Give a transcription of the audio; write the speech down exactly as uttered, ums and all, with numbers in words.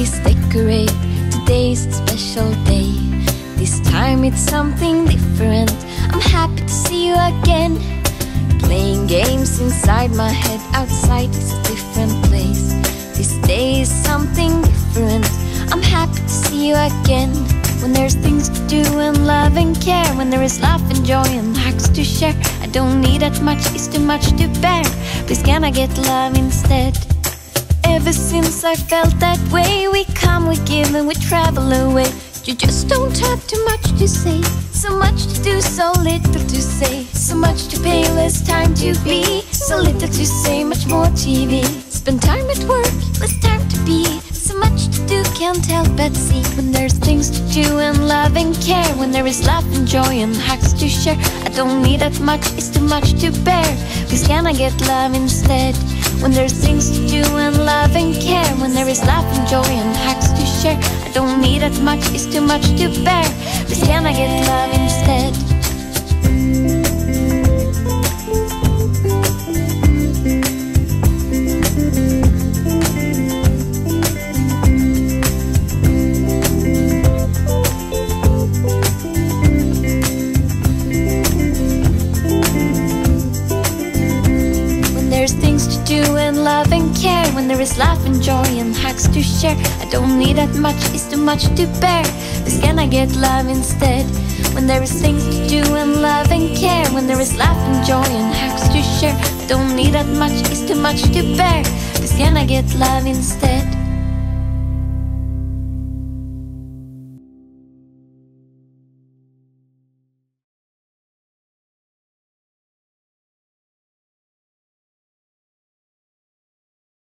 please decorate today's special day. This time it's something different. I'm happy to see you again. Playing games inside my head, outside is a different place. This day is something different. I'm happy to see you again. When there's things to do and love and care, when there is laugh and joy and hugs to share, I don't need that much, it's too much to bear. Please can I get love instead? Ever since I felt that way, we come, we give and we travel away. You just don't have too much to say. So much to do, so little to say. So much to pay, less time to be. So little to say, much more T V. Spend time at work, less time to be. So much to do, can't help but see. When there's things to do and love and care, when there is laugh and joy and hugs to share, I don't need that much, it's too much to bear. Please can I get love instead? When there's things to do and love and care, when there is laugh and joy and hugs to share, I don't need that much, it's too much to bear. Please can I get love instead? Love and care, when there is laugh and joy and hugs to share, I don't need that much, it's too much to bear. Please can I get love instead? When there is things to do and love and care, when there is laugh and joy and hugs to share, I don't need that much, it's too much to bear. Please can I get love instead?